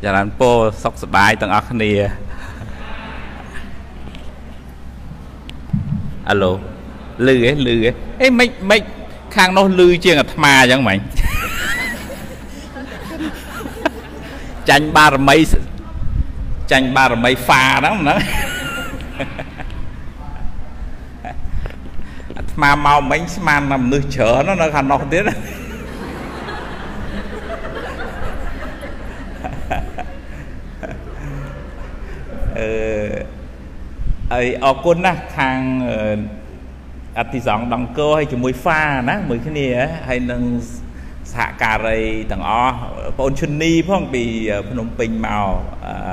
จารย์โปสกสบายตั้งอักเนียอัลโหลลือเอ้ไม่ข้างโน้นลือเจียงอัตมาจังไหมจันบารมีฟ้านั่นนะมาเมาไม่สมานนำนึกเฉอnó khăn nọ thế đấy ở quân á thằng thì dọn đằng cơ hay chỉ mùi pha ná mùi cái này hay nâng xạ cà rây thằng o bọn chân ni phong bị Phnom Penh màu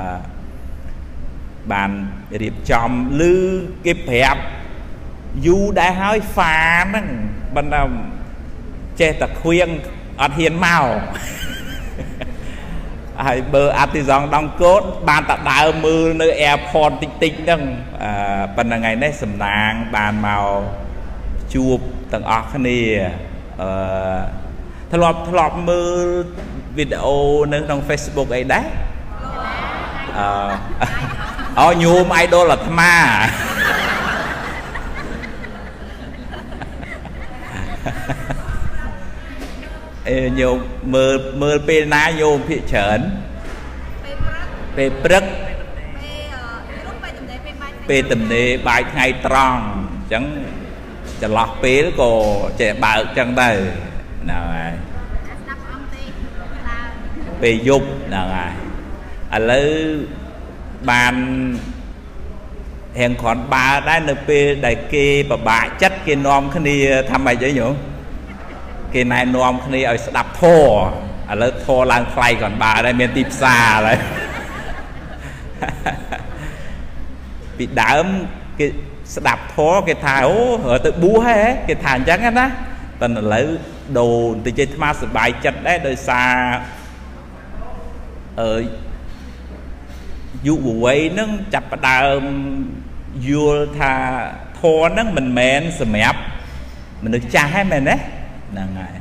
bàn điệp chòm lư cái phẹp dù đã hỏi phá nâng bên đầu che tật khuyên ọt hiền màu hay bờ thì dọn đong cốt bàn tạ đá mưa nơi airport tinh nâng bên là ngày nay sầm nàng bàn màu chụp tầng ọt cái này thật lọp mưa video nơi trong Facebook ấy đấy nhôm idol là tham à nhiều mơ pe ná nhôm phía trển pe prất pe tầm đề bài ngày tròn chẳng chẳng lọt pe cô trẻ bạc chẳng đây nào này pe dục nào này lấy bàn hẹn còn ba đã nợ pe đại kê bà bạ chất cái nom cái đi tham bài chứ nhủ cái này nom cái đi ở đập thô lấy thô lang phai còn bà đây miền tịp xa đấy bị đám cái đập thô cái thải ở tự bú hết cái thản trắng á tên là lấy đồ từ trên ma sự bài chất đấy đời xa ở dụ quay nó chập đào vua tha thô nó mình men sờ mẹp mình được trái mình đấy là ngài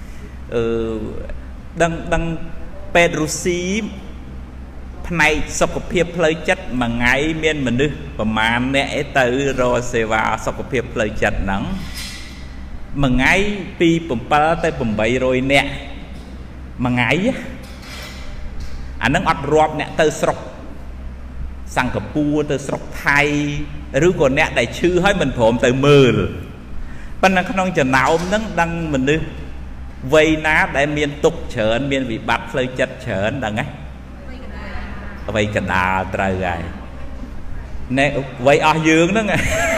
đăng Pedrosi này sọc của phiệp lời chất mà ngày miền mình được và mà nè từ rồi sẽ vào sọc của phiệp lời chất nắng mà ngày pi bầm pa tới bầm bảy rồi nè mà ngày anh nó ọt rọp nè từ sọc sang cặp pua từ sọc thay rồi còn nè đại chư hơi mình phồm từ mưa bên năng không chờ nào nó đang mình đi vây ná để miền tục chởn miền bị bắt lời chất chởn đằng ấy vây cả đà trời gài nè vây ở dương đó nghe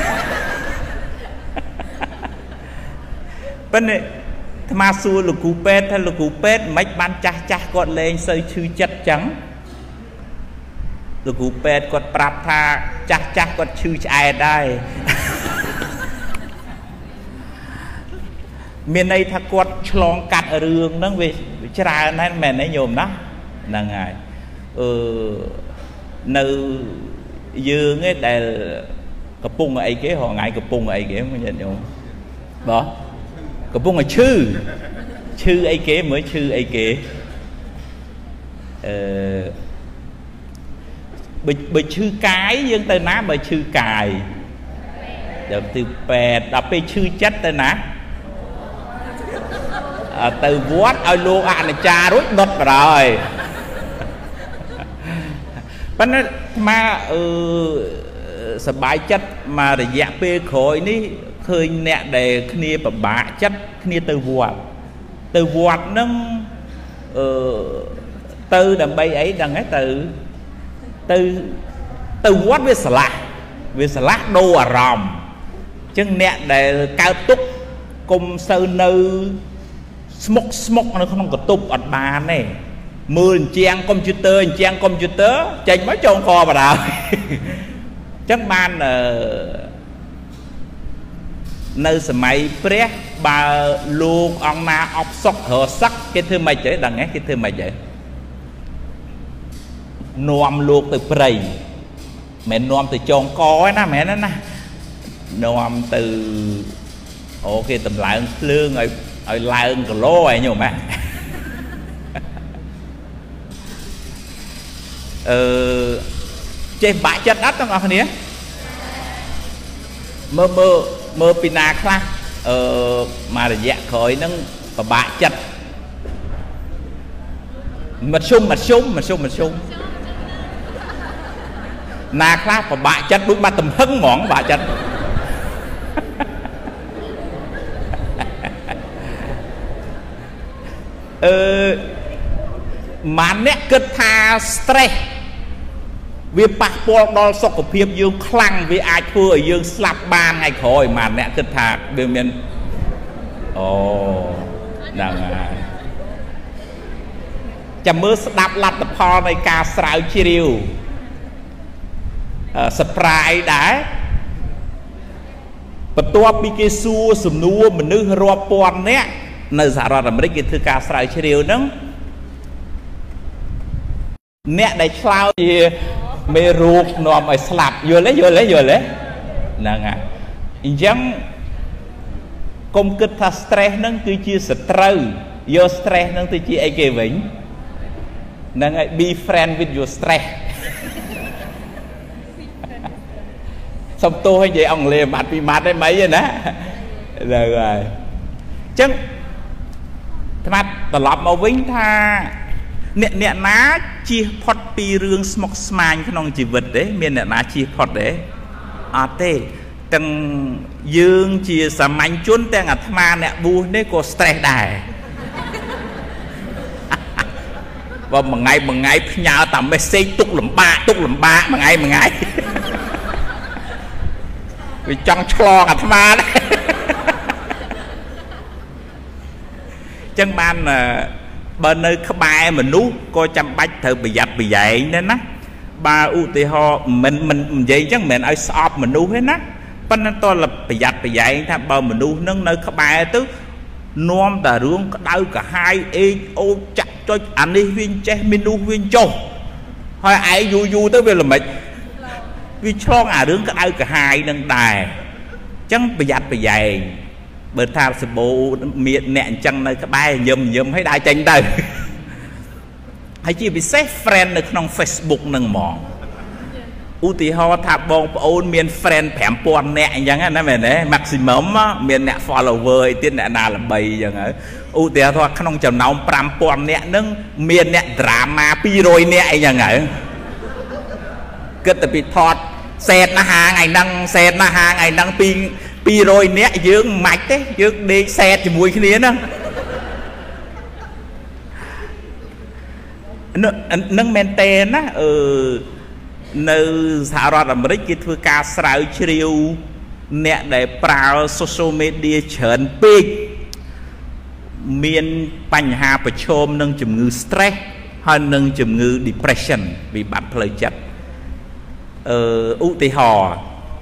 bên này ma xua là cú pet hay là cú pet mấy ban cha còn lên sơi chư chất trắng là cú pet còn prap tha cha còn chư ai đây miền này thà quật chlong cắt ở đường đó về trà này mẹ này nhôm đó là ngài nơi dương ấy để cặp bung ấy cái họ ngài cặp bung ấy cái mới nhận nhôm đó cặp bung là chư ấy cái mới chư ấy cái bị chư cái dương tên ná bị chư cài được từ pè đọc bị chư chất tên ná từ vót ở luôn là cha rút đốt rồi bên đó mà sờ bài chất mà để dạ pê khối ní khơi nè để kia bà bạ chất kia từ vót nó từ đầm bay ấy đằng ấy từ vót với xà lát đô à ròm chân nè để cao túc cùng sơ nư smoke nó không có tụp ở bàn này mười trang computer chành mới cho kho vào đạo chắc ban nơi sớm mai pre bà luôn ông na ốc sọc hở sắc cái thứ mày chơi đằng ấy cái thứ mày chơi nuông luộc từ prey mẹ nuông từ tròn co ấy na mẹ nó na nuông từ ok tầm lại lương rồi ở lại cái lô ấy nhiều mà ចេះបាក់ចិត្តអត់ទាំងអស់គ្នាមើលពីណាខ្លះមករយៈក្រោយហ្នឹងពិបាកចិត្តមធ្យមណាខ្លះពិបាកចិត្តដូចបាត់ទំហឹងហ្មងបាក់ចិត្តម៉ានអ្នកគិតថា stress វាប៉ះពាល់ដល់សុខភាពយើងខ្លាំងវាអាចធ្វើឲ្យយើងស្លាប់បានថ្ងៃក្រោយម៉ានអ្នកគិតថាវាមានអូហ្នឹងហើយចាំមើលស្ដាប់លទ្ធផលនៃការស្រាវជ្រាវsurprise ដែរបន្ទាប់ពីគេសួរសំណួរមនុស្សរាប់ពាន់នាក់នៅសហរដ្ឋអាមេរិកគេធ្វើការស្រាវជ្រាវហ្នឹងអ្នកដែលឆ្លើយជាមេរោគនាំឲ្យស្លាប់យល់ទេហ្នឹងហើយអញ្ចឹងកុំគិតថា stress ហ្នឹងគឺជាសត្រូវយក stress ហ្នឹងទៅជាអីគេវិញហ្នឹងហើយ be friend with your stress សំទោសឲ្យនិយាយអង់គ្លេសម៉ាត់ពីម៉ាត់ឯម៉ីណាហ្នឹងហើយអញ្ចឹងថ្មត្រឡប់មកវិញថាអ្នកណាជៀសផុតពីរឿងស្មុគស្មាញក្នុងជីវិតទេមានអ្នកណាជៀសផុតទេអត់ទេទាំងយើងជាសាមញ្ញជនទាំងអាត្មាអ្នកបួសនេះក៏ stress ដែរបើមួយថ្ងៃផ្ញើតា message ទុកលំបាកមួយថ្ងៃវាចង់ឆ្លងអាត្មាដែរចឹងបានបើនៅក្បែរមនុស្សក៏ចាំបាច់ត្រូវប្រយ័ត្នប្រយែងដែរណាបើឧទាហរណ៍មិននិយាយចឹងមិនឲ្យស្អប់មនុស្សទេណាប៉ុន្តែតើប្រយ័ត្នប្រយែងថាបើមនុស្សនឹងនៅក្បែរទៅនាំតែរឿងក្តៅកាហាយអេកអូចាក់ចុចអានេះវិញចេះមនុស្សវិញចុះហើយឯងយូរទៅវាល្មិចវាឆ្លងអារឿងក្តៅកាហាយនឹងដែរចឹងប្រយ័ត្នប្រយែងបើថាសបោមានអ្នកអញ្ចឹងនៅក្បែរញឹមឲ្យដើរចេញទៅហើយជាពិសេស friend នៅក្នុង Facebook នឹងហ្មងឧទាហរណ៍ថាបងប្អូនមាន friend 5000 នាក់អញ្ចឹងណាមែនទេ maximum មានអ្នក follower អីទៀតអ្នកណាល្បីអញ្ចឹងហើយឧទាហរណ៍ក្នុងចំណោម 5000 នាក់ហ្នឹងមានអ្នក drama 200 នាក់អីចឹងហើយគិតទៅពីថតសេតណាហាថ្ងៃហ្នឹង200 នាក់យើងមិនទេយើងដេកសេតជាមួយគ្នាហ្នឹងនឹងមែនទេណានៅសហរដ្ឋអាមេរិកគេធ្វើការស្រាវជ្រាវអ្នកដែលប្រើ social media ច្រើនពេកមានបញ្ហាប្រឈមនឹងជំងឺ stress ហើយនឹងជំងឺ depression វិបត្តិផ្លូវចិត្តឧទាហរណ៍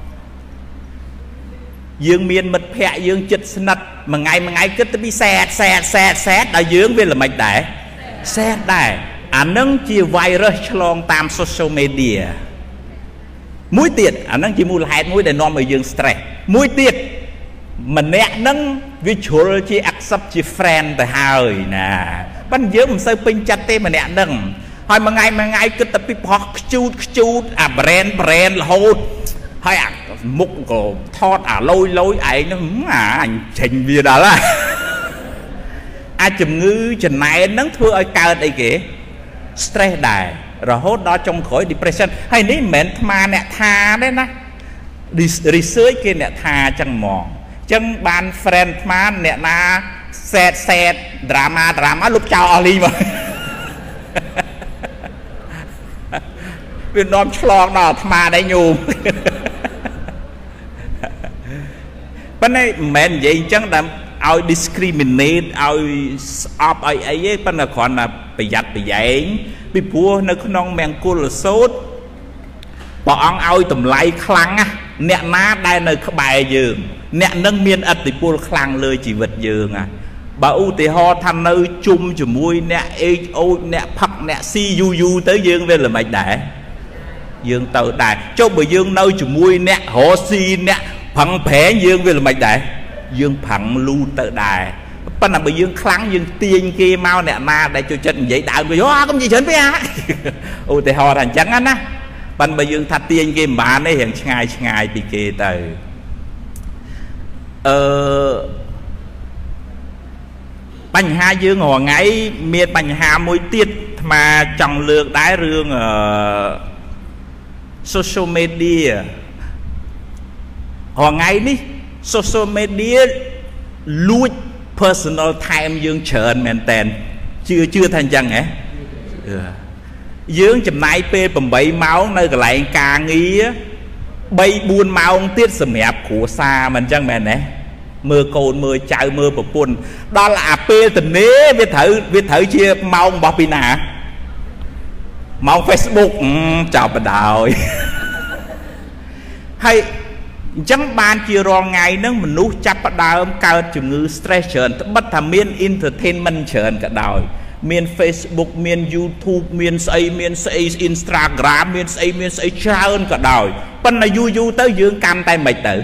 យើងមានមិត្តភ័ក្ដិយើងជិតស្និទ្ធមួយថ្ងៃគិតទៅពីសែតដល់យើងវាល្មិចដែរសែតដែរអានឹងជា virus ឆ្លងតាម social media មួយទៀតអានឹងជាមូលហេតុមួយដែលនាំឲ្យយើង stress មួយទៀតម្នាក់នឹងវាជ្រុលជា accept ជា friend ទៅហើយណាប៉ុន្តែយើងមិនសូវពេញចិត្តទេម្នាក់នឹងហើយមួយថ្ងៃគិតទៅពីបោះខ្ជូតអា brand រហូតហើយអាមុខក៏ថតអាលយឯងហ្នឹងអញចេញវាដល់ហើយអាចជំងឺចំណែនហ្នឹងធ្វើឲ្យកើតអីគេ stress ដែររហូតដល់ចុងក្រោយ depression ហើយនេះមិនមែនអាត្មាអ្នកថាទេណា research គេអ្នកថាចឹងហ្មងចឹងបាន friend អាត្មាអ្នកណា sad drama លុបចោលអស់លីមកវានាំឆ្លងដល់អាត្មាដែរញោមប៉ុន្តែមិនមែននិយាយអញ្ចឹងដែលឲ្យ discriminate ឲ្យស្អប់ឲ្យអីទេប៉ុន្តែគ្រាន់តែប្រយ័ត្នប្រយែងពីព្រោះនៅក្នុងមង្គលសូត្រព្រះអង្គឲ្យតម្លៃខ្លាំងណាស់អ្នកណាដែលនៅក្បែរយើងអ្នកនឹងមានឥទ្ធិពលខ្លាំងលើជីវិតយើងណាបើឧទាហរណ៍ថានៅជុំជាមួយអ្នកអេកអូចអ្នកផឹកអ្នកស៊ីយូទៅយើងវាល្មិចដែរយើងទៅដែរចុះបើយើងនៅជាមួយអ្នករស់ស៊ីអ្នកផឹងប្រែងយើងវាល្មិចដែរយើងផឹងលូទៅដែរប៉ុន្តែបើយើងខ្លាំងយើងទាញគេមកអ្នកណាដែលចូលចិត្តនិយាយដើមគេអូកុំនិយាយច្រើនពេកឧទាហរណ៍ថាអញ្ចឹងណាប៉ុន្តែបើយើងថាទាញគេមិនបានទេរៀងឆ្ងាយពីគេទៅបញ្ហាយើងរាល់ថ្ងៃមានបញ្ហាមួយទៀតអាត្មាចង់លើកដែររឿងsocial media រាល់ថ្ងៃនេះ social media លួច personal time យើងច្រើនមែនតើជឿថាអញ្ចឹងហ៎យើងចំណាយពេល8ម៉ោងនៅកន្លែងការងារ3-4ម៉ោងទៀតសម្រាប់គ្រួសារមិនអញ្ចឹងមែនទេមើលកូនមើលចៅមើលប្រពន្ធដល់អាពេលទំនេរវាត្រូវជាម៉ោងរបស់ពីណាម៉ោង Facebook ចាប់បដ ாய் ហើយអញ្ចឹងបានជារាល់ថ្ងៃហ្នឹងមនុស្សចាប់ផ្ដើមកើតជំងឺ stress ច្រើនត្បិតថាមាន entertainment ច្រើនក៏ដោយមាន Facebook មាន YouTube មានស្អី Instagram មានស្អីច្រើនក៏ដោយប៉ុន្តែយូរទៅយើងកាន់តែមិនទៅ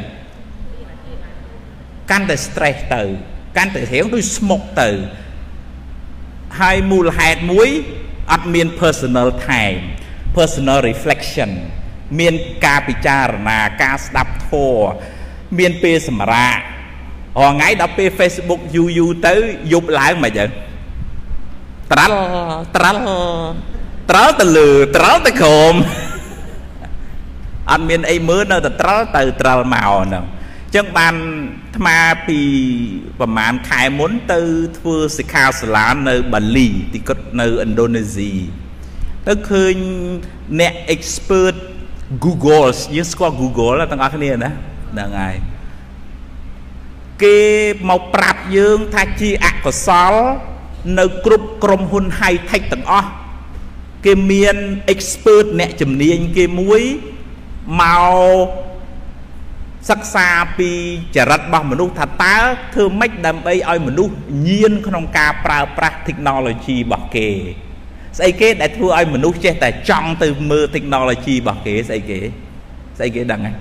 កាន់តែ stress ទៅកាន់តែរៀងដូចស្មុកទៅហើយមូលហេតុមួយអត់មាន personal time personal reflection មានការពិចារណាការស្ដាប់ធម៌មានពេលសម្រាករាល់ថ្ងៃដល់ពេល Facebook យូរទៅយប់ឡើងមិនអញ្ចឹងត្រាល់ទៅលើត្រាល់ទៅក្រោមអត់មានអីមើលនៅតែត្រាល់ទៅត្រាល់មកហ្នឹងអញ្ចឹងបានអាត្មាពីប្រហែលខែមុនទៅធ្វើសិក្ខាសាលានៅបាលីទីគាត់នៅឥណ្ឌូនេស៊ីទៅឃើញអ្នក expert Google យើងស្គាល់ Google ទាំងអស់គ្នាណាហ្នឹងហើយគេមកប្រាប់យើងថាជាអកុសលនៅគ្រប់ក្រុមហ៊ុន high tech ទាំងអស់គេមាន expert អ្នកជំនាញគេមួយមកសិក្សាពីចរិតរបស់មនុស្សថាតើធ្វើម៉េចដើម្បីឲ្យមនុស្សញៀនក្នុងការប្រើប្រាស់ technology របស់គេស្អីគេដែលធ្វើឲ្យមនុស្សចេះតែចង់ទៅមើល technology របស់គេស្អីគេដឹងហ៎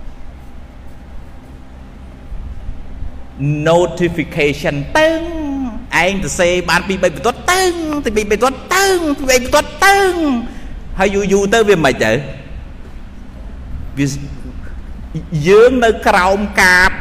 notification តឹងឯងទៅសេបាន2-3បន្ទាត់តឹងទៅ2-3បន្ទាត់តឹង2-3បន្ទាត់តឹងហើយយូរទៅវាមិនទៅវាយើងនៅក្រោមការ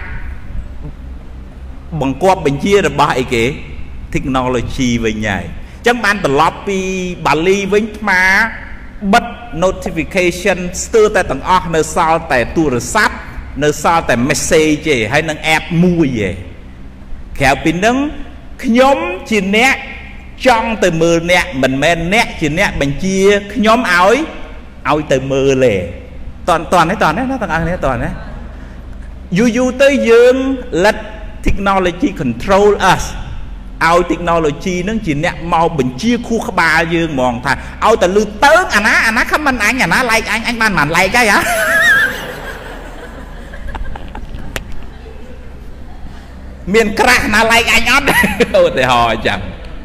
បង្គាប់បញ្ជារបស់អីគេ technology វិញហើយអញ្ចឹងបានត្រឡប់ពីបាលីវិញថ្មបិទ notification ស្ទើរតែទាំងអស់នៅសល់តែទូរស័ព្ទនៅសល់តែ message ទេហើយនឹង app មួយទេក្រៅពីនឹងខ្ញុំជាអ្នកចង់ទៅមើលអ្នកមិនមែនអ្នកជាអ្នកបញ្ជាខ្ញុំឲ្យទៅមើលទេតន់ណាទាំងអស់គ្នាតន់ណាយូរទៅយើង let technology control us ឲ្យ technology នឹងជាអ្នកមកបញ្ជាខួរក្បាលយើងហ្មងថាឲ្យតែលឺតើងអាណា comment អញអាណា like អញបានមិន like ហើយហ៎មានក្រាស់ណា like អញអត់ឧទាហរណ៍អញ្ចឹង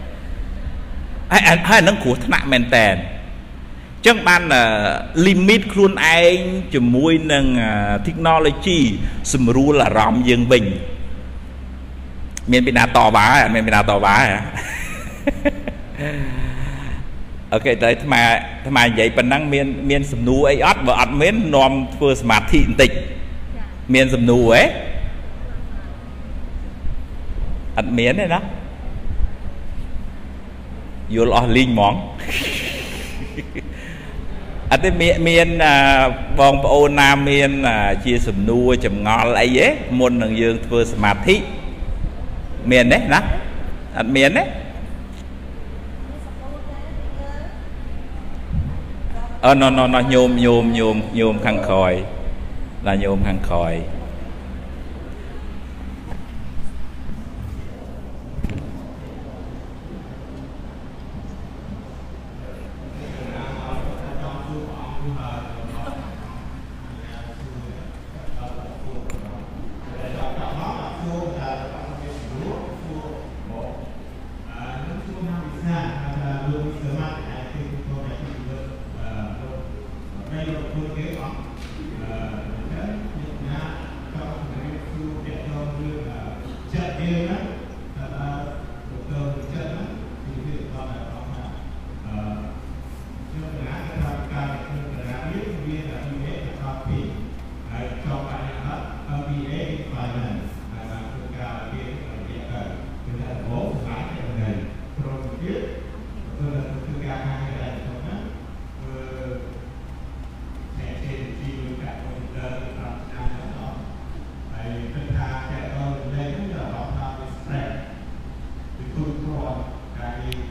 ហើយនឹងគ្រោះថ្នាក់មែនតើអញ្ចឹងបាន limit ខ្លួនឯងជាមួយនឹង technology សម្រួលអារម្មណ៍យើងវិញមានពីណាតបហើយអត់មានពីណាតបហើយអូខេតែអាត្មានិយាយប៉ុណ្ណឹងមានសំណួរអីអត់បើអត់មាននាំធ្វើសមាធិបន្តិចមានសំណួរហ៎អត់មានទេណាយល់អស់លីងហ្មងអត់ទេមានបងប្អូនណាមានជាសំណួរចម្ងល់អីទេមុននឹងយើងធ្វើសមាធិមានទេណាអត់មានទេណញោមខាងក្រោយឡាញោមខាងក្រោយ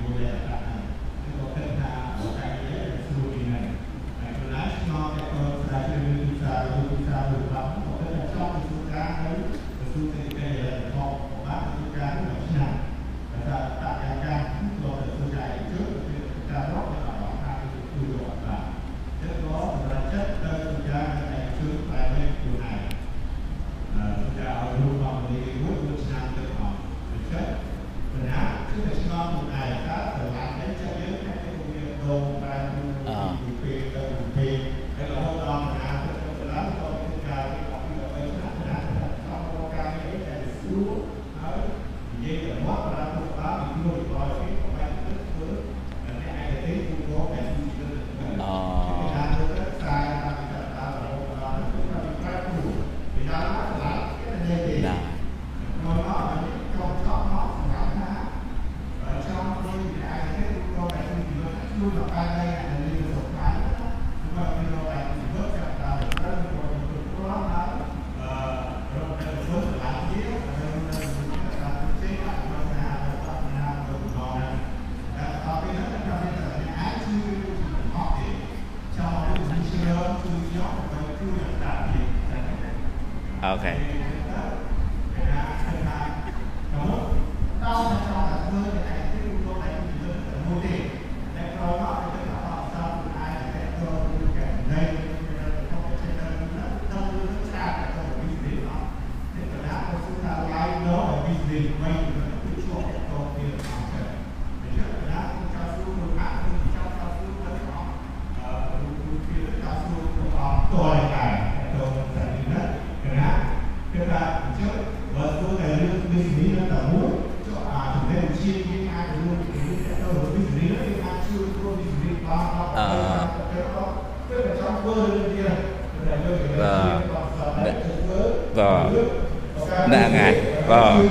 Okay. Nè ngài vâng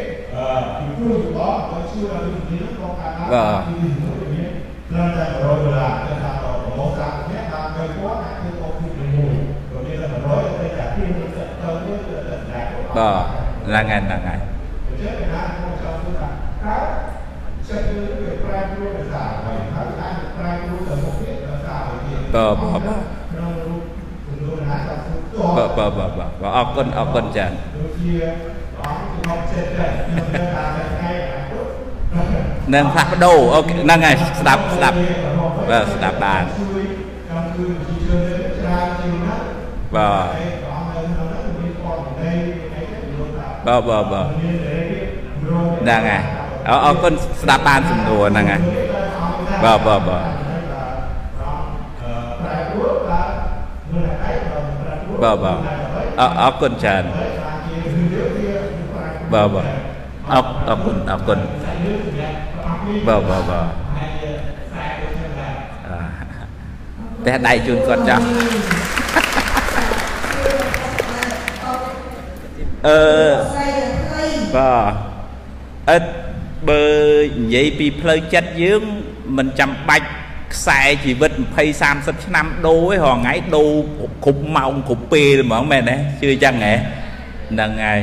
là ngài ở con chàng nên phát đồ ok năng ngày đạp bàn đang ngày ở con đạp bàn sừng đùa năng ngày ở con chàng ở con té đầy chuồn con cho bơ vậy bị phơi chất dướng mình chăm bạch xài chỉ vật pay 30 năm đô ấy họ ngái đô cục màu cục pê mà ông mẹ này chưa chăng nghe là ngày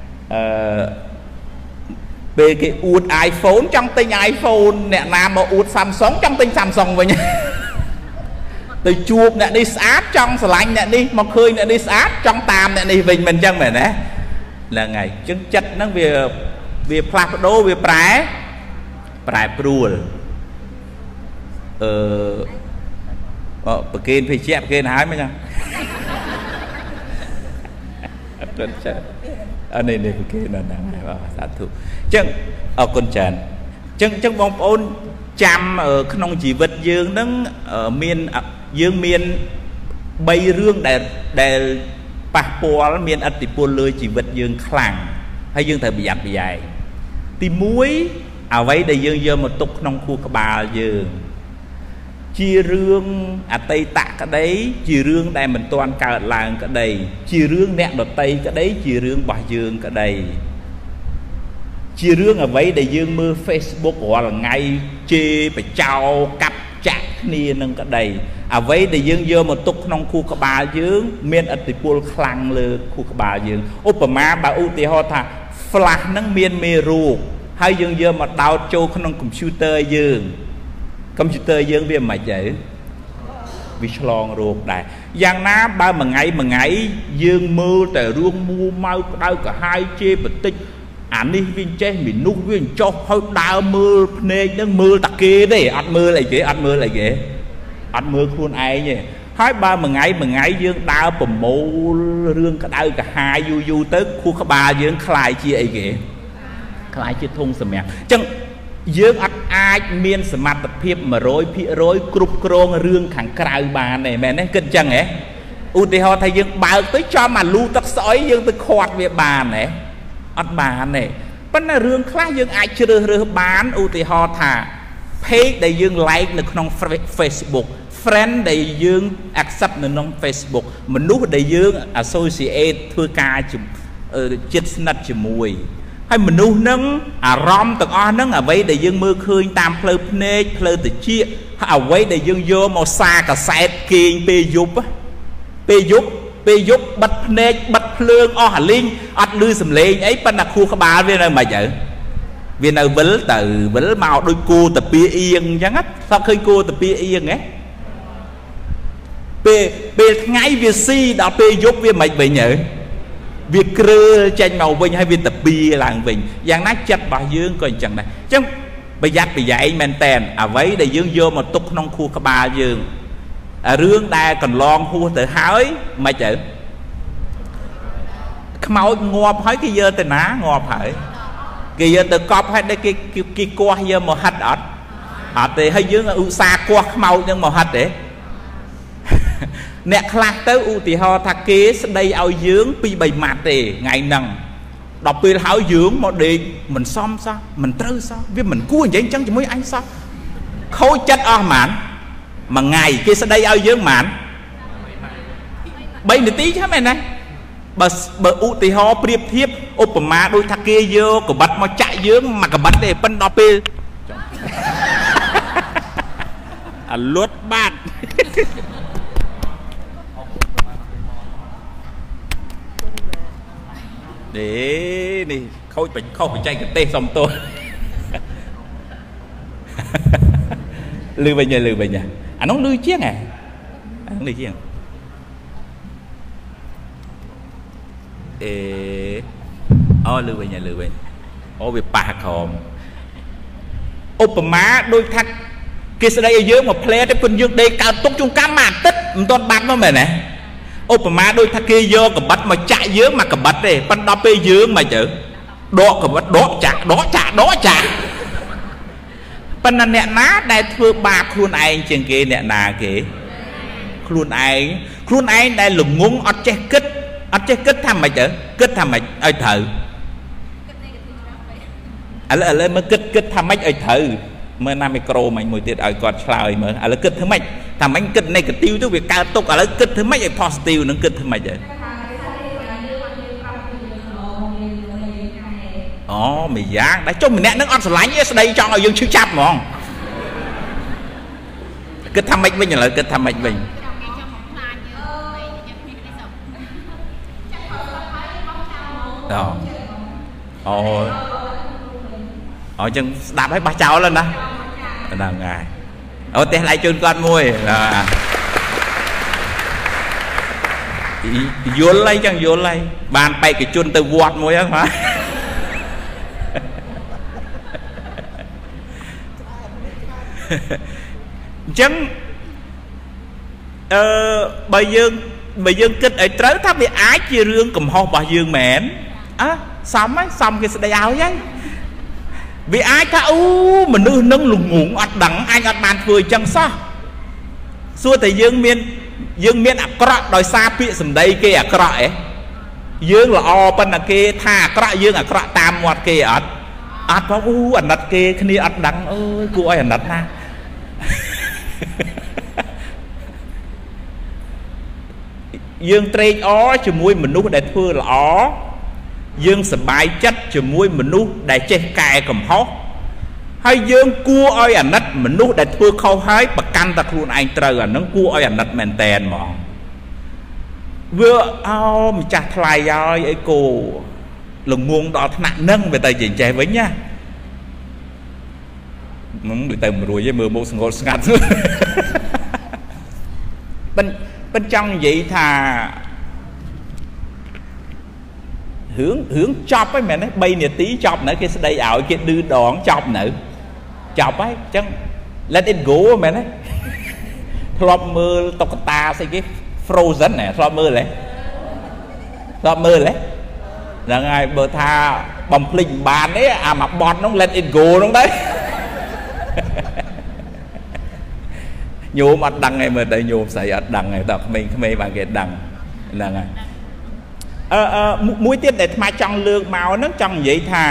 về cái uột iPhone trong tinh iPhone nè nam mà uột Samsung trong tinh Samsung vậy nhá từ chuột nè đi sát trong sờ lạnh nè đi mà khơi nè đi sát trong tam nè đi mình chân mẹ nè là ngày chứng chất nó về plak đô về prái pruol bậc kên phải chẹp kên hái mới nha này bậc kên là này sát thủ chân ở con trần chân bông ôn chăm ở trong chỉ vật dương nâng ở miền dương miền bay rương để passport miền ắt tiệp lơi chỉ vật dương khẳng hay dương thời bị dài thì muối ở vậy để dương một tục trong khu các bà dương chia rương tây tạ cái đấy chia rương đây mình toàn cả làng cái đây chia rương nẹt đợt tây cái đấy chia rương bà dương cái đây chia rương ở vậy để dương mưa Facebook hoặc là ngay chê phải trao cặp chặt nia nâng cái đây ở vậy để dương vô một tục trong khu các bà dương miền ắt tiệp khăn lơ khu các bà dương Obama bà ưu tiên họ thà flash nâng miền mê ruột ហើយយើងយកមកដោតចូលក្នុងកុំព្យូទ័រយើងកុំព្យូទ័រយើងវាមិនទៅវាឆ្លងរោគដែរយ៉ាងណាបើមួយថ្ងៃយើងមើលតែរឿងមួម៉ៅក្តៅក្រហាយជេរបន្តិចអានេះវាចេះមីនោះវាចុះហើយដើរមើលភ្នែកនឹងមើលតាគេទេអត់មើលអីគេអត់មើលខ្លួនឯងទេហើយបើមួយថ្ងៃយើងដើរប្រមូលរឿងក្តៅក្រហាយយូរទៅខួរក្បាលយើងคล้ายជាអីគេคล้ายជាធុងសម្រាប់អញ្ចឹងយើងអត់អាចមានសមត្ថភាព 100% គ្រប់គ្រងរឿងខាងក្រៅបានទេមែនទេគិតអញ្ចឹងហ៎ឧទាហរណ៍ថាយើងបើកទៅចំអាលូទឹកស្អុយយើងទៅខាត់វាបានទេអត់បានទេប៉ុន្តែរឿងខ្លះយើងអាចជ្រើសរើសបានឧទាហរណ៍ថា page ដែលយើង like នៅក្នុង Facebook friend ដែលយើង accept នៅក្នុង Facebook មនុស្សដែលយើង associate ធ្វើការជិតស្និទ្ធជាមួយហើយមនុស្សនឹងអារម្មណ៍ទាំងអស់ហ្នឹងអ្វីដែលយើងមើលឃើញតាមផ្លូវភ្នែកផ្លូវត្រចៀកហើយអ្វីដែលយើងយកមកសារកាសែតគេងពេលយប់បិទភ្នែកបិទភ្លើងអស់អាលីងអត់ឮសំឡេងអីប៉ុន្តែខួរក្បាលវានៅមិនទៅវានៅវិលមកដូចគោតាពីអៀងអញ្ចឹងស្បឃើញគោតាពីអៀងហ៎ពេលថ្ងៃវាស៊ីដល់ពេលយប់វាមិនវិញទៅវាគ្រើចេញមកវិញហើយវាតាពីឡើងវិញយ៉ាងណាចិត្តរបស់យើងក៏អញ្ចឹងដែរអញ្ចឹងប្រយ័ត្នប្រយែងមែនតែនអ្វីដែលយើងយកមកទុកក្នុងខួរក្បាលយើងរឿងដែលកន្លងហួសទៅហើយមិនទៅខ្មោចងាប់ហើយគេយកទៅណាងាប់ហើយគេយកទៅកប់ហើយដែលគេគោះយកមកហិតអត់ទេហើយយើងឧស្សាហ៍គោះខ្មោចនឹងមកហិតទេអ្នកខ្លះទៅឧទាហរណ៍ថាគេស្ដីឲ្យយើងពី3ម៉ាត់ទេថ្ងៃហ្នឹងដល់ពេលហើយយើងមកដេកមិនសមសោះមិនត្រូវសោះវាមិនគួរនិយាយអញ្ចឹងជាមួយអញសោះខូចចិត្តអស់ហ្មងមួយថ្ងៃគេស្ដីឲ្យយើងហ្មង3នាទីចឹងមែនទេបើឧទាហរណ៍ប្រៀបធៀបឧបមាដូចថាគេយកកបិតមកចាក់យើងមកកបិតទេប៉ុន្តែដល់ពេលអាលួតបាត់នេះខូចបច្ចេកទេសសំទោសលឺវិញអានោះលឺជាងហ៎លឺជាងលឺវិញអូវាប៉ះក្រមឧបមាដូចថាគេស្ដីឲ្យយើងមកផ្លែទៅប៉ុន្តែយើងដេកកើតទុកជុំកម្មមួយអាទិត្យមិនទាន់បាត់មកមែនទេឧបមាដូចថាគេយកកបិតមកចាក់យើងមកកបិតទេប៉ុន្តែដល់ពេលយើងមកទៅដកកបិតដកចាក់ប៉ុន្តែអ្នកណាដែលធ្វើបាបខ្លួនឯងជាងគេអ្នកណាគេខ្លួនឯងដែលល្ងងអត់ចេះគិតថាម៉េចទៅគិតថាម៉េចឲ្យត្រូវឥឡូវមើលគិតថាម៉េចឲ្យត្រូវមើលណាមីក្រូមិញមួយទៀតឲ្យគាត់ឆ្លើយមើលឥឡូវគិតធ្វើម៉េចថាមិញគិត negative ទៅវាកើតទុកឥឡូវគិតធ្វើម៉េចឲ្យ positive នឹងគិតធ្វើម៉េចទៅមួយយ៉ាងដែលចុះម្នាក់នឹងអត់ស្រឡាញ់ទេស្ដីចង់ឲ្យយើងឈឺចាប់ហ្មងគិតថាម៉េចវិញឥឡូវគិតថាម៉េចវិញអញ្ចឹងស្ដាប់ឲ្យបោះចោលហើយណាហ្នឹងហើយទេឡៃជូនគាត់មួយយល់ហើយចឹងយល់ហើយបានបេក្ខជនទៅវត្តមួយហ្នឹងបាទអញ្ចឹងបើយើងគិតឲ្យត្រូវថាវាអាចជារឿងកំហុសរបស់យើងមែនសមគេស្ដីឲ្យហើយវាអាចថាមនុស្សនឹងល្ងងអត់ដឹងអញអត់បានធ្វើអញ្ចឹងសោះសួរតែយើងមានអាក្រក់ដោយសារពាក្យសម្ដីគេអាក្រក់យើងល្អប៉ុន្តែគេថាអាក្រក់យើងអាក្រក់តាមមាត់គេអត់ផងអាណិតគេគ្នាអត់ដឹងអើយគួរឲ្យអាណិតណាយើងត្រេកអរជាមួយមនុស្សដែលធ្វើល្អយើងសប្បាយចិត្តជាមួយមនុស្សដែលចេះកែកំហុសហើយយើងគួរឲ្យអាណិតមនុស្សដែលធ្វើខុសហើយប្រកាន់តែខ្លួនឯងត្រូវអានឹងគួរឲ្យអាណិតមែនតែនហ្មងវាម្ចាស់ថ្លៃហើយអីគោល្ងងដល់ថ្នាក់នឹងវាទៅចេះវិញណាដូចទៅរួយឯងមើលមុខស្ងល់ស្ងាត់មិនចង់និយាយថារឿងចប់ហើយមែនទេ3នាទីចប់នៅគេស្ដីឲ្យគេឌឺដងចប់នៅចប់ហើយអញ្ចឹង let it go មែនទេធ្លាប់មើលតុក្កតាស្អីគេ Frozen ណាធ្លាប់មើលទេហ្នឹងហើយបើថាបំភ្លេចមិនបានទេអាមកបត់ហ្នឹង let it go ហ្នឹងទៅញោមអត់ដឹងឯងមើលទៅញោមស្រីអត់ដឹងឯងតើក្មេងៗបានគេដឹងហ្នឹងហើយមួយទៀតដែលអាត្មាចង់លើកមកហ្នឹងចង់និយាយថា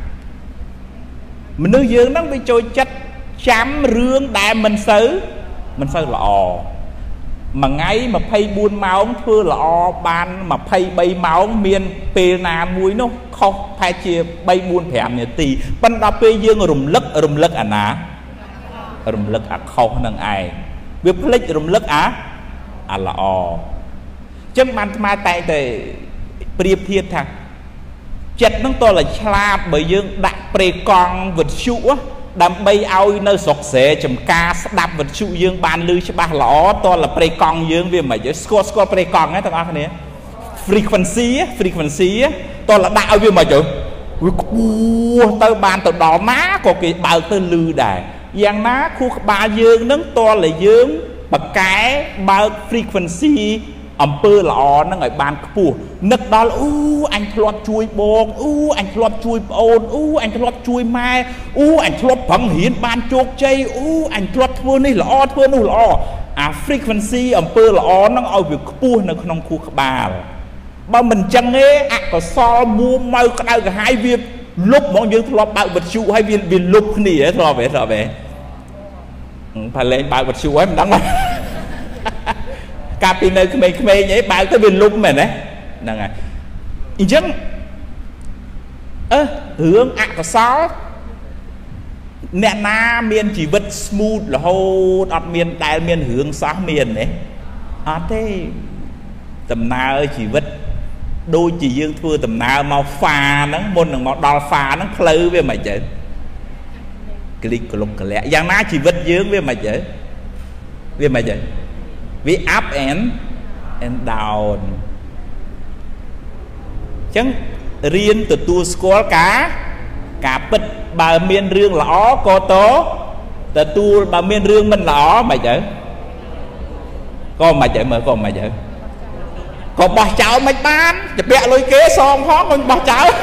មនុស្សយើងហ្នឹងវាចូលចិត្តចាំរឿងដែលមិនសូវល្អមួយថ្ងៃ24ម៉ោងធ្វើល្អបាន23ម៉ោងមានពេលណាមួយនោះខុសប្រហែលជា3 4 5នាទីប៉ុន្តែពេលយើងរំលឹកអាណារំលឹកអាខុសនឹងឯងវាភ្លេចរំលឹកអាល្អអញ្ចឹងបានអាត្មាតែតែប្រៀបធៀបថាចិត្តនឹងតើឆ្លាតបើយើងដាក់ប្រេកង់វិទ្យុដើម្បីឲ្យនៅស្រុកស្រែចំការស្ដាប់វិទ្យុយើងបានឮច្បាស់ល្អតើប្រេកង់យើងវាមិនខ្មិចស្គាល់ប្រេកង់ហ្នឹងទាំងអស់គ្នា frequency តើដាក់ឲ្យវាមិនខ្មិចវាខ្ពស់ទៅបានទៅដល់ណាក៏គេបើកទៅឮដែរយ៉ាងណាខួរក្បាលយើងនឹងតើយើងបកកែបើក frequency អំពើល្អហ្នឹងឲ្យបានខ្ពស់នឹកដល់អញធ្លាប់ជួយបងអញធ្លាប់ជួយប្អូនអញធ្លាប់ជួយម៉ែអញធ្លាប់ប្រឹងរៀនបានជោគជ័យអញធ្លាប់ធ្វើនេះល្អធ្វើនោះល្អអា frequency អំពើល្អហ្នឹងឲ្យវាខ្ពស់នៅក្នុងខួរក្បាលបើមិនចឹងទេអកុសលមួម៉ៅក្តៅក្រហាយវាលុបហ្មងយើងធ្លាប់បើកវិទ្យុហើយវាលុបគ្នាធ្លាប់ទេផាលេងបើកវិទ្យុហើយមិនដឹងកាលពីនៅក្មេងៗអីបើកទៅវាលុបមែនទេហ្នឹងហើយអញ្ចឹងរឿងអកុសលអ្នកណាមានជីវិត smooth រហូតអត់មានដែលមានរឿងសោះមានទេអត់ទេដំណើរជីវិតដូចជាយើងធ្វើដំណើរមកហ្វាហ្នឹងមុននឹងមកដល់ហ្វាហ្នឹងផ្លូវវាមិនអញ្ចឹងក្លិកក្លុកក្លាក់យ៉ាងណាជីវិតយើងវាមិនអញ្ចឹងវាមិនអញ្ចឹងវា up and down អញ្ចឹងរៀនទទួលស្គាល់ការពិតបើមានរឿងល្អក៏ទទួលបើមានរឿងមិនល្អមិនទៅក៏មិនទៅមើលក៏មិនទៅក៏បោះចោលមិនបានទៅពាក់លុយគេសងផងមិនបោះចោល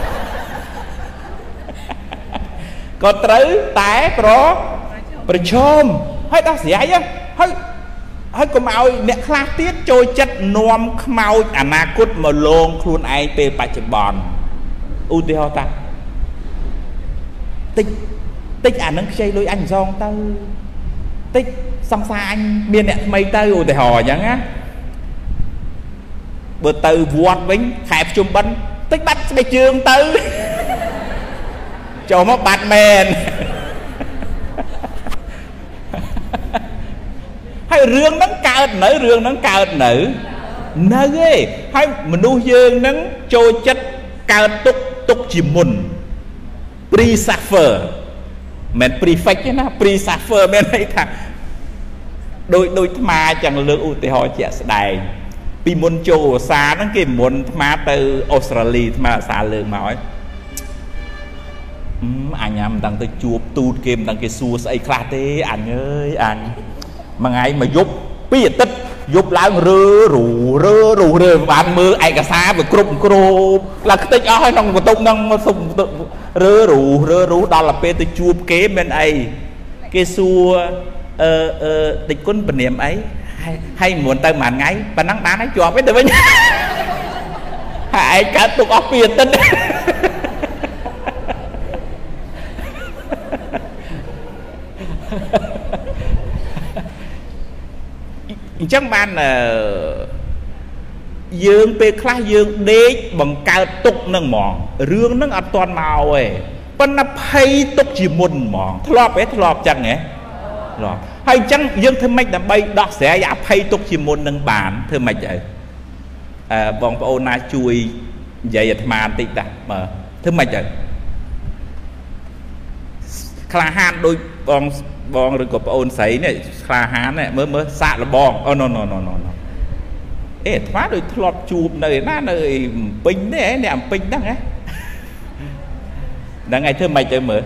ក៏ត្រូវតែប្រឈមហើយដោះស្រាយហើយកុំឲ្យអ្នកខ្លះទៀតចូលចិត្តនាំខ្មោចអនាគតមកលងខ្លួនឯងពេលបច្ចុប្បន្នឧទាហរណ៍តាតិចអានឹងខ្ចីលុយអញសងទៅតិចសង្សារអញមានអ្នកថ្មីទៅឧទាហរណ៍អញ្ចឹងណាបើទៅវត្តវិញខែភ្ជុំបិណ្ឌតិចបាត់ស្បែកជើងទៅចូលមកបាត់មែនហើយរឿងហ្នឹងកើតនៅនៅឯងហើយមនុស្សយើងហ្នឹងចូលចិត្តកើតទុកជាមុន pre-suffer មិន prefect ទេណា pre-suffer មានន័យថាដូចថ្មចឹងលើកឧទាហរណ៍ជាក់ស្ដែងពីមុនចូលឧស្សាហ៍ហ្នឹងគេមុនថ្មទៅអូស្ត្រាលីថ្មឧស្សាហ៍លើកមកហើយអញមិនដឹងទៅជួបទូតគេមិនដឹងគេសួរស្អីខ្លះទេអញអើយអញមួយថ្ងៃមកយប់2អាទិត្យយប់ឡើងរើបានមើលឯកសារវាគ្រប់ឡើងខ្ទេចអស់ហើយក្នុងបន្ទប់ហ្នឹងរើដល់ទៅពេលទៅជួបគេមានអីគេសួរតិចគុណពនាមអីហើយមិនទៅមួយថ្ងៃប៉ុណ្ណឹងបានហើយជាប់ទៅវិញហើយឯងកើតទុកអស់2អាទិត្យអញ្ចឹងបានយើងពេលខ្លះយើងដេកបង្កើតទុកនឹងហ្មងរឿងហ្នឹងអត់ទាន់មកទេប៉ុន្តែភ័យទុកជាមុនហ្មងធ្លាប់ចឹងហ៎ធ្លាប់ហើយអញ្ចឹងយើងធ្វើម៉េចដើម្បីដោះស្រាយអភ័យទុកជាមុននឹងបានធ្វើម៉េចទៅបងប្អូនណាជួយនិយាយអាត្មាបន្តិចតាមើលធ្វើម៉េចទៅក្លាហានដូចបងឬក៏ប្អូនស្រីនេះក្លាហាននេះមើលសាកលបងអូណូអេថ្មដូចធ្លាប់ជួបនៅណានៅពេញនេះអ្នកអំពេញហ្នឹងហ្នឹងឯងធ្វើមិនទៅមើល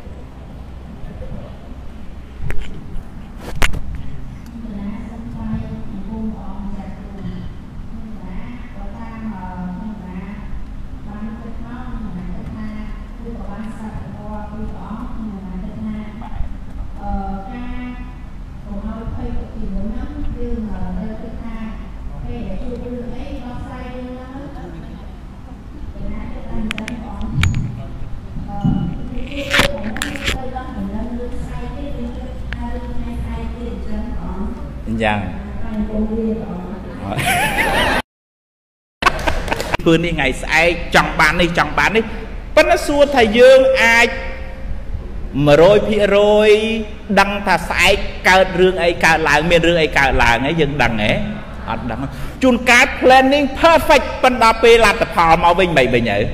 យ៉ាងព្រឹងនេះថ្ងៃស្អែកចង់បាននេះប៉ុន្តែសួរថាយើងអាច 100% ដឹងថាស្អែកកើតរឿងអីកើតឡើងមានរឿងអីកើតឡើងហើយយើងដឹងហ៎អត់ដឹងជួនកាល planning perfect ប៉ុន្តែពេលលទ្ធផលមកវិញមិនវិញហើយ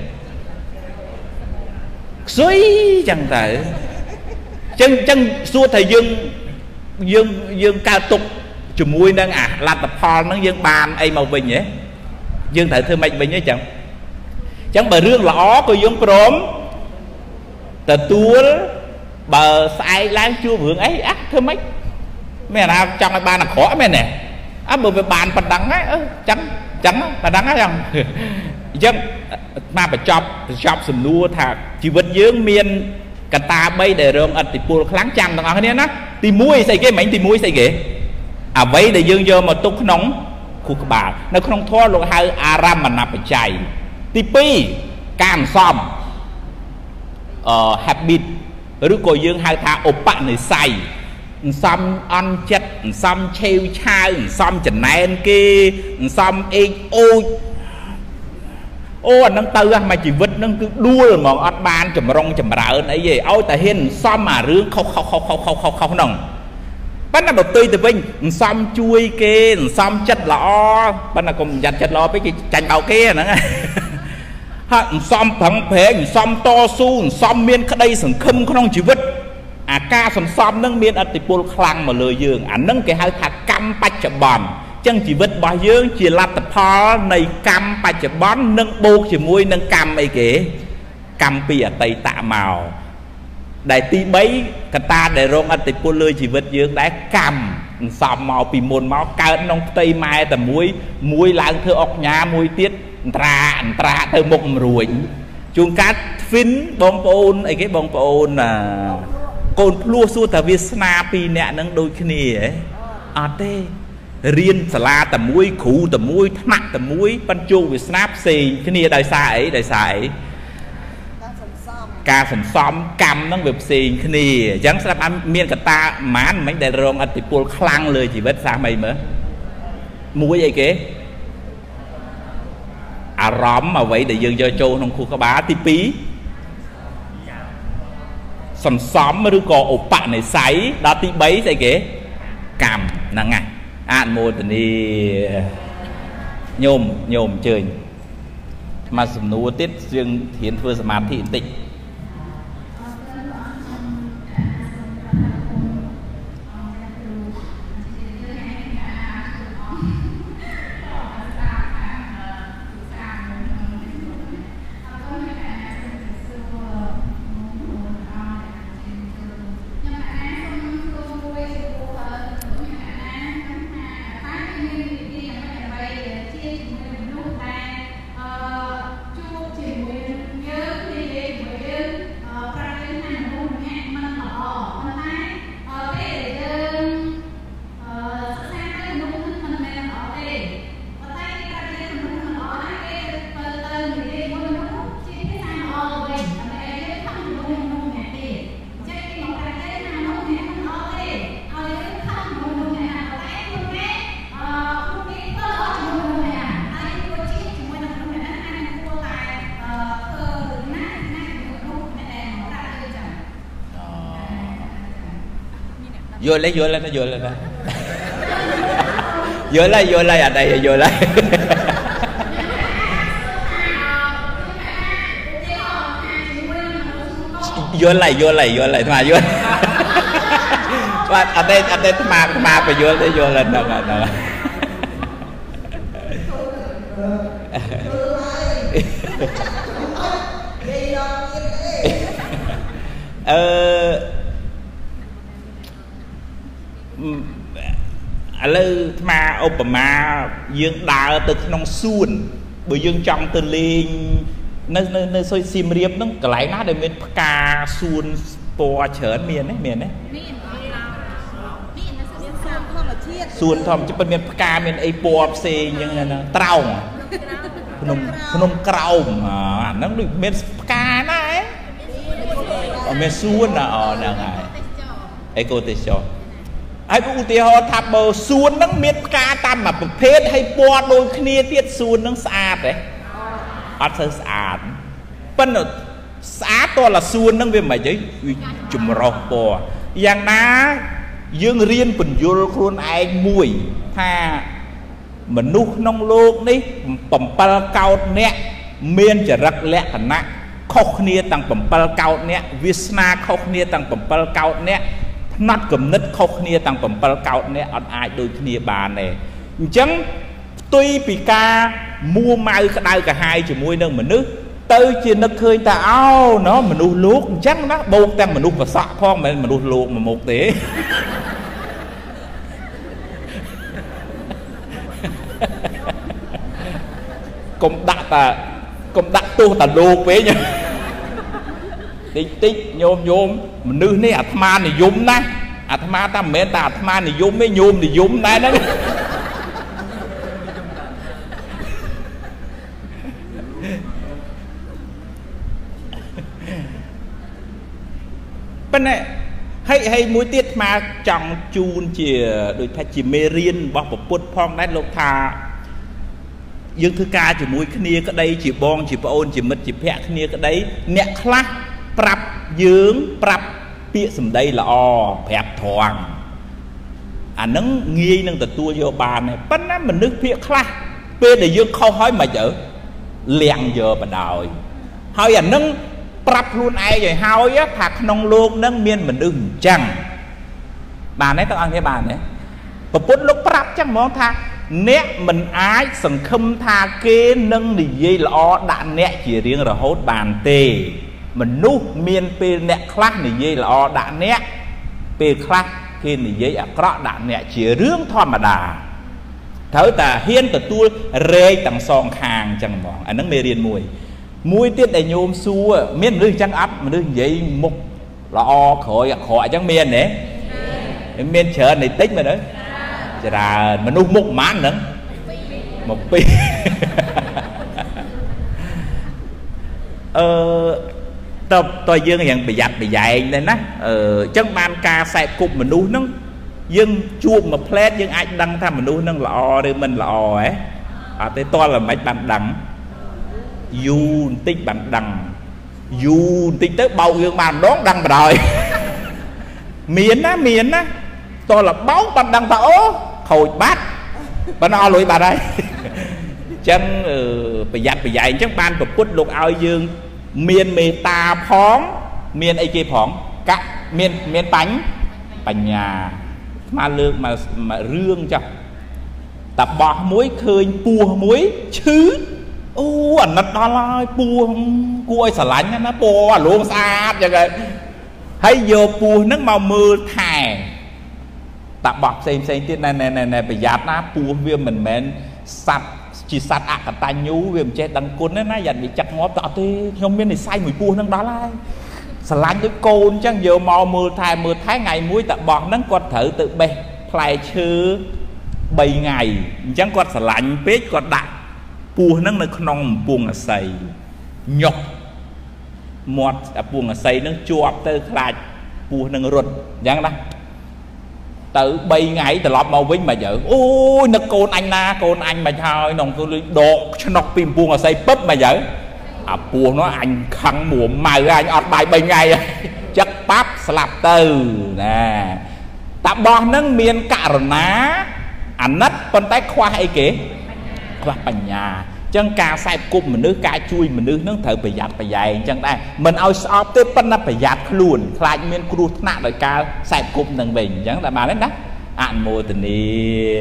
ខ្សុយចឹងទៅចឹងសួរថាយើងកើតទុកជាមួយនឹងអាលទ្ធផលហ្នឹងយើងបានអីមកវិញហ៎យើងត្រូវធ្វើម៉េចវិញហ៎ចឹងបើរឿងល្អក៏យើងព្រមទទួលបើស្អែកឡើងជួបរឿងអីធ្វើម៉េចមានអាចង់ឲ្យបានអាក្រក់មែនទេបើវាបានប៉ុណ្ណឹងហ្នឹងចឹងប៉ុណ្ណឹងហ្នឹងអញ្ចឹងមកបញ្ចប់សំណួរថាជីវិតយើងមានកត្តា3ដែលរងឥទ្ធិពលខ្លាំងចាំទាំងអស់គ្នាណាទី1ស្អីគេមិញទី1ស្អីគេអ្វីដែលយើងយកមកទុកក្នុងខួរក្បាលនៅក្នុងធម៌លោកហៅអារម្មណបច្ច័យទី2ការអន្សំhabit ឬក៏យើងហៅថាឧបនិស្ស័យអន្សំអន់ចិត្តអន្សំឆេវឆាវអន្សំចំណែនគេអន្សំអេកអូចអូអានឹងទៅមកជីវិតនឹងគឺដួលហ្មងអត់បានចម្រុងចម្រើនអីទេឲ្យតែហ៊ានអន្សំអារឿងខុសហ្នឹងប៉ុន្តែបើទៅវិញអន្សំជួយគេអន្សំចិត្តល្អប៉ុន្តែកុំយ៉ាត់ចិត្តល្អពេកគេចាញ់បោកគេអាហ្នឹងហើយអន្សំប្រឹងប្រែងអន្សំតស៊ូអន្សំមានក្តីសង្ឃឹមក្នុងជីវិតអាការសន្សំនឹងមានឥទ្ធិពលខ្លាំងមកលើយើងអានឹងគេហៅថាកម្មបច្ចុប្បន្នចឹងជីវិតរបស់យើងជាលទ្ធផលនៃកម្មបច្ចុប្បន្ននិងបូកជាមួយនឹងកម្មអីគេកម្មពីអតីតមកដែលទី3កត្តាដែលរងឥទ្ធិពលលើជីវិតយើងដែរកម្មអន្សំមកពីមុនមកកើតក្នុងផ្ទៃម៉ែតែមួយឡើងធ្វើអុកញ៉ាមួយទៀតអន្ត្រាទៅមុខមិនរួចជួនកាល twin បងប្អូនអីគេបងប្អូនកូនភ្លោះសួរថាវាសនាពីរនាក់ហ្នឹងដូចគ្នាហ៎អត់ទេរៀនសាលាតែមួយគ្រូតែមួយថ្នាក់តែមួយប៉ុន្តែជោគវាសនាផ្សេងគ្នាដោយសារអីការសន្សំកម្មហ្នឹងវាផ្សេងគ្នាអញ្ចឹងស្រាប់ថាមានកត្តាប៉ុន្មានមិញដែលរងឥទ្ធិពលខ្លាំងលើជីវិតសាសអីមើលមួយអីគេអារម្មណ៍អ្វីដែលយើងយកចូលក្នុងខួរក្បាលទី2សន្សំឬក៏ឧបនិស្ស័យដល់ទី3ស្អីគេកម្មហ្នឹងហើយអនុមោទនីញោមអញ្ជើញមកសំណួរទៀតយើងរៀនធ្វើសមាធិបន្តិចយល់ហើយអត់đâyយល់ហើយ vô lại mà vô và ở đây mà phải vô lên đâu rồi lư mà Obama dương đào từ nông xuân bởi dương trong từ liên nơi xôi sim riệp nó cái lại nó để mình ca xuân po chở miền đấy xuân thom chứ bên miền ca miền ấy po xì nhưng trâu nông trâu mà nó được miền ca này ở miền xuân là ở đằng này ấy cô thấy cho ai cũng tiêu họ tháp bờ xuân nó miền ca tam mà phết hay po đôi kia tiết xuân nó sạch đấy ở thơ sạch bên ở xã to là xuân nó về mà giấy chùm rọc bò yang ná dương riêng bình vô khuôn ai mùi tha mình nút nông lô ní bầm pal cao nè miền chả rắc lẹ hẳn nè khóc nia tăng bầm pal cao nè Vietnam khóc nia tăng bầm pal cao nè nát cầm nứt khóc nia tăng bầm pal cao nè ở ai đôi nia bà này chẳng tuy bị ca mua mai cái đau cả hai chỉ mua nâng mà nước tới trên nó khơi ta ao nó mà nuôi luộc chắc nó bông tăng mà nuôi và sọ phong mà nuôi luộc mà một tí cũng đặt tu ta luộc với nhau tích nhôm mà nữ này atma này dùng nè atma ta mẹ ta atma này dùng mấy nhôm thì dùng này đó bên này hay mũi tiết mà trong chun chìa đôi thay chỉ mê riêng bọc một bút phong đấy lục thà dương thư ca chỉ mũi kia cái đây chỉ bon chỉ ôn chỉ mật chỉ phe kia cái đấy nẹt khla prap dương prap pịa sầm đây là o phẹp thoáng nâng nghi nâng từ tua vô bàn này bên đó mình nước pịa khla pê để dương khâu hói mà chở liền giờ bà đòi hỏi nâng prap luôn ai rồi hỏi á thạc nông luôn nâng miên mình đừng chẳng bà này tao ăn cái bà này và bút lúc prap chẳng mong tha nét mình ái sừng khâm tha kê nâng thì dây lọ đạn nét chỉ riêng rồi hốt bàn tê mình nút miên pê nét khác thì dây lọ đạn nét pê khác kê thì dây ạ rõ đạn nét chỉ riêng thôi mà đà thở ta hiên ta tua rê tầng son hàng chẳng mong nâng mê riêng mùi tiết đầy nhôm xua miên rừng chẳng ấp mà rừng dây mục lọ khỏi chẳng miên đấy miên chờ này tích mà đấy chả mà nuôi một mán nữa một pi tập tôi dương hiện bị dạy nên á chân ban ca sai cục mình nuôi nó dương chuột mà plét dương ai đăng tham mình nuôi nó lọ đi mình lọ ấy tới to là mấy bạn đằng du tích bạn đằng du tích tới bầu dương bạn đón đăng mà đòi miền á tôi là báo bạn đăng tao hồi bát bà no lụi bà đây chân bị dạy chắc ban của cút lục ao dương miền mì ta phóng miền ấy kia phóng các miền bánh nhà mà lương mà rương cho tập bỏ muối khơi pua muối chứ anh nó đó là pua cua xả lạnh nó pua luôn xa cho rồi hay vô pua nước màu mưa thải tập bọc xem tiết này bị giặt ná pua viêm mình mến sạch chỉ sạch ạ cả tay nhú viêm chết đằng côn nó dành bị chặt ngóp tạo thế không biết này sai mùi pua nâng đó lại xà lạnh với côn chẳng giờ màu mưa thái ngày muối tập bọc nâng con thử tự bê phải chứ 3 ngày chẳng con xà lạnh bếp con đặt pua nâng nó không buông ở xây nhọc một buông ở xây nó chuột tới lại pua nâng ruột chẳng đó từ 3 ngày từ lọp màu vinh mà vợ ôi nó côn anh mà thôi nông tôi độ cho nó pin buông ở xây bắp mà vợ buông nó anh khăn mùa màu anh ọt bài 3 ngày chắc bắp slap từ nè ta bỏ nâng miền cả rồi ná ảnh nất con tay khoa hay kế khoa bánh nhà chẳng cả sai cục mà nước cá chui mà nước nó thở phải giặt phải dày chẳng đây mình ao sọp tới phân nó phải giặt luôn khai miên cua nạ đời cá sai cục thằng bình chẳng là bà đấy đó ăn mùa tình đi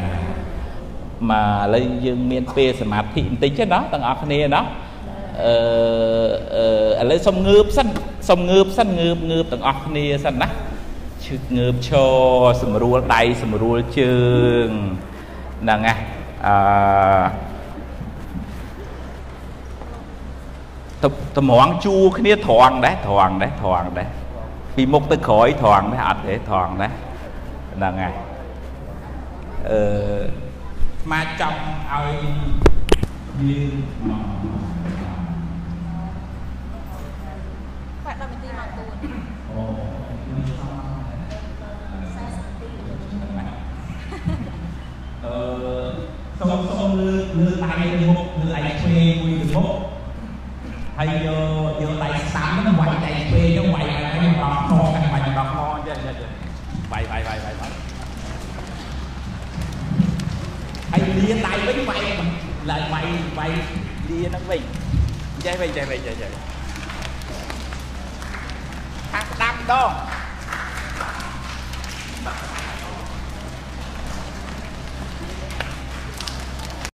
mà lấy dương miên phê sầm mặt thị tính chứ đó thằng ở này đó lấy sông ngớp ngớp thằng ở này sân đó ngớp cho sầm rùa tay sầm rùa trường là nghe tầm hoang chu cái này thoáng đấy vì một tới khói thoáng đấy hạt để thoáng đấy là nghe mà trong ai như phải làm gì mà tuôn xong lư tay một lư tay thuê quy được một hay vô tay sắm nó quay tay thuê nó quay cái đọt kho cái đọt kho chứ vậy hay lia tay với mày lại mày lia nó mình chạy hạt đâm đó